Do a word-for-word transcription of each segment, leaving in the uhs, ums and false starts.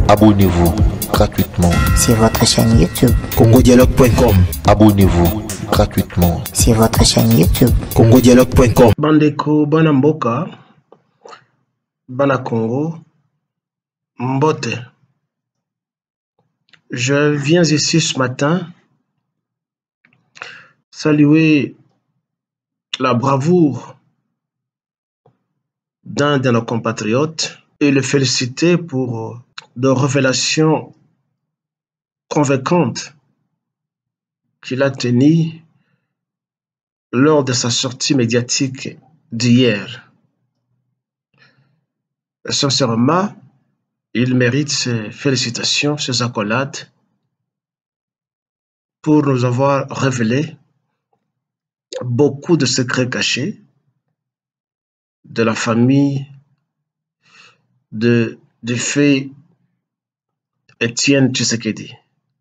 Abonnez-vous gratuitement sur votre chaîne YouTube congo dialogue point com. Abonnez-vous gratuitement sur votre chaîne YouTube congo dialogue point com. Bandeko bana mboka bana Congo mbote. Je viens ici ce matin saluer la bravoure d'un de nos compatriotes et le féliciter pour de révélations convaincantes qu'il a tenues lors de sa sortie médiatique d'hier. Sincèrement, il mérite ses félicitations, ses accolades pour nous avoir révélé beaucoup de secrets cachés de la famille de, du fait Étienne Tshisekedi.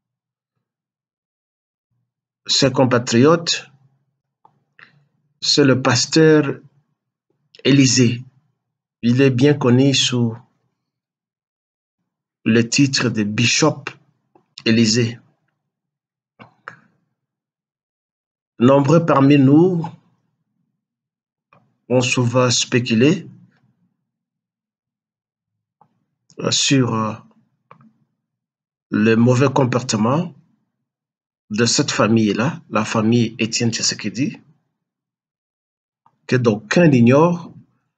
Ses compatriotes, c'est le pasteur Élysée. Il est bien connu sous le titre de Bishop Élysée. Nombreux parmi nous ont souvent spéculé sur le mauvais comportement de cette famille-là, la famille Étienne Tshisekedi, que d'aucuns ignorent,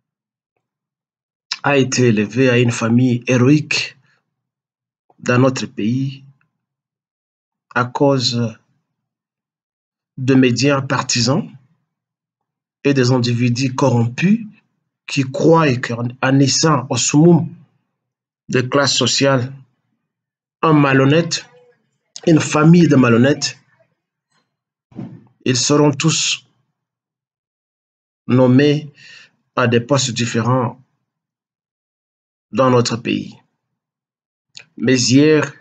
a été élevé à une famille héroïque dans notre pays à cause de médias partisans et des individus corrompus qui croient qu'en naissant au summum de classe sociale, un malhonnête, une famille de malhonnêtes, ils seront tous nommés à des postes différents dans notre pays. Mais hier,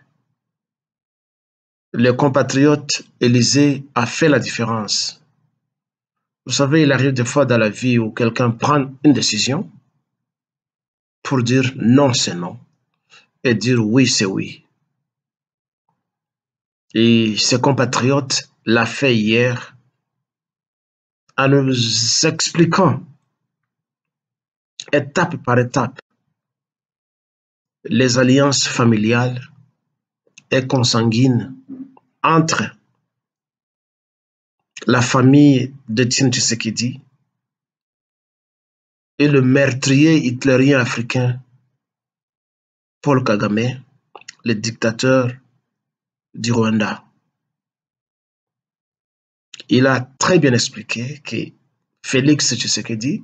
le compatriote Élysée a fait la différence. Vous savez, il arrive des fois dans la vie où quelqu'un prend une décision pour dire non, c'est non, et dire oui, c'est oui. Et ses compatriotes l'a fait hier en nous expliquant étape par étape les alliances familiales et consanguines entre la famille d'Étienne Tshisekedi et le meurtrier hitlérien africain Paul Kagame, le dictateur du Rwanda. Il a très bien expliqué que Félix Tshisekedi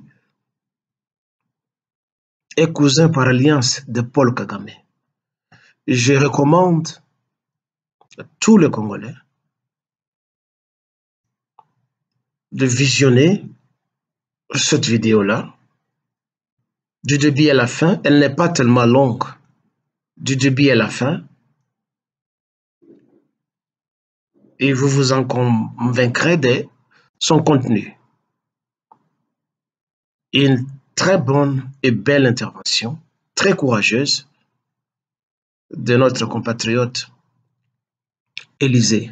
est cousin par alliance de Paul Kagame. Je recommande à tous les Congolais de visionner cette vidéo-là du début à la fin. Elle n'est pas tellement longue. Du début à la fin. Et vous vous en convaincrez de son contenu. Une très bonne et belle intervention, très courageuse, de notre compatriote Élysée.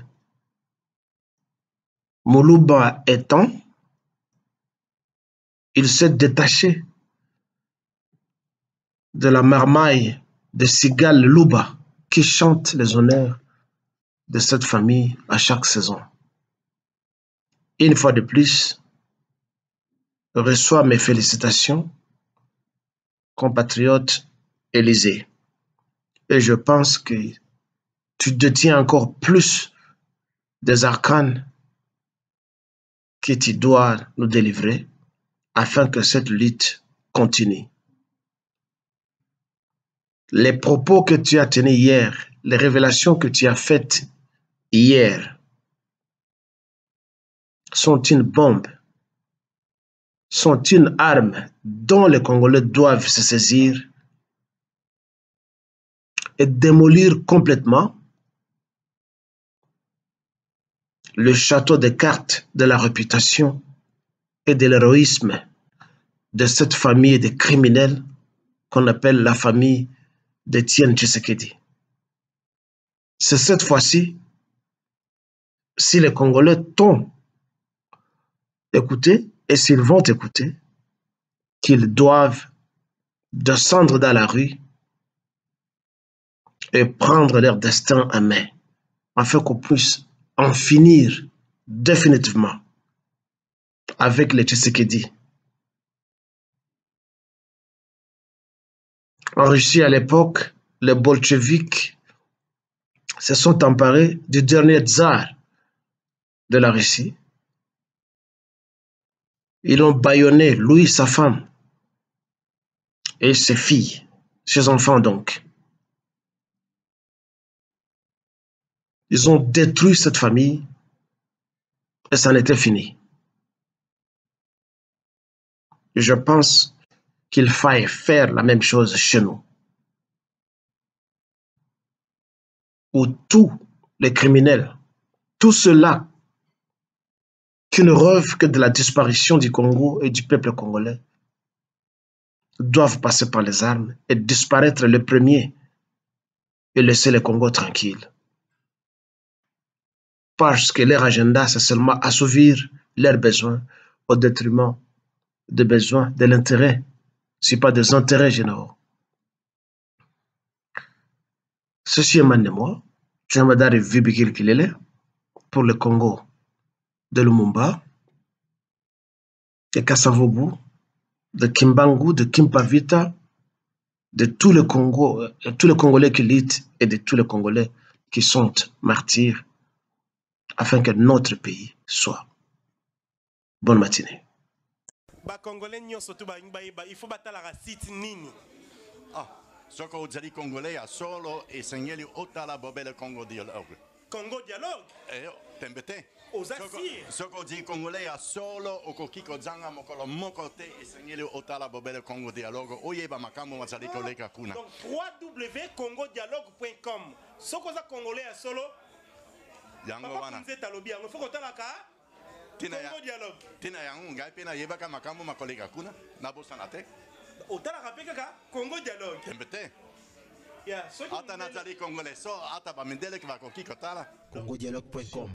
Moulouba étant, il s'est détaché de la marmaille de Sigal Louba qui chante les honneurs de cette famille à chaque saison. Une fois de plus, je reçois mes félicitations, compatriote Élysée. Et je pense que tu détiens encore plus des arcanes que tu dois nous délivrer afin que cette lutte continue. Les propos que tu as tenus hier, les révélations que tu as faites hier sont une bombe, sont une arme dont les Congolais doivent se saisir et démolir complètement le château de cartes de la réputation et de l'héroïsme de cette famille de criminels qu'on appelle la famille d'Étienne Tshisekedi. c'est cette fois-ci, si les Congolais t'ont écouté et s'ils vont écouter, qu'ils doivent descendre dans la rue et prendre leur destin en main, afin qu'on puisse en finir définitivement avec les Tshisekedi. En Russie, à l'époque, les bolcheviks se sont emparés du dernier tsar de la Russie. Ils ont bâillonné lui, sa femme et ses filles, ses enfants donc. Ils ont détruit cette famille et ça en était fini. Je pense qu'il faille faire la même chose chez nous, où tous les criminels, tous ceux-là qui ne rêvent que de la disparition du Congo et du peuple congolais, doivent passer par les armes et disparaître le premier et laisser le Congo tranquille. Parce que leur agenda, c'est seulement assouvir leurs besoins au détriment des besoins, de l'intérêt, si pas des intérêts généraux. Ceci est moi, je me donne Vibikil Kilele pour le Congo de Lumumba, de Kassavobu, de Kimbangu, de Kimpavita, de tout le Congo, de tous les Congolais qui luttent et de tous les Congolais qui sont martyrs afin que notre pays soit. Bonne matinée. Ba Congolais nyonso tu ba ngba il faut batala la site nini. Ah, soko ozali Congolais a solo e sengeli otala bobele Congo dialogue. Congo dialogue. Eh, tembete. Ozasi. Soko ozali Congolais a solo okokiko zanga mokolo moko te e sengeli otala bobele Congo dialogue. Oyeba makambo mazali koleka kuna. Donc w w w point congo dialogue point com. Soko za Congolais a solo. Yango wana. Nzeta lobi yango faut kotala ka. Tina ya, dialogue. Tina yango ngai pena yebaka makambo makoleka kuna na bosana te. Otala ka peka Congo dialogue. Tembete. Ya, soki ata nazali Congolais so ata ba mindele ki bakokiko tala. congo dialogue point com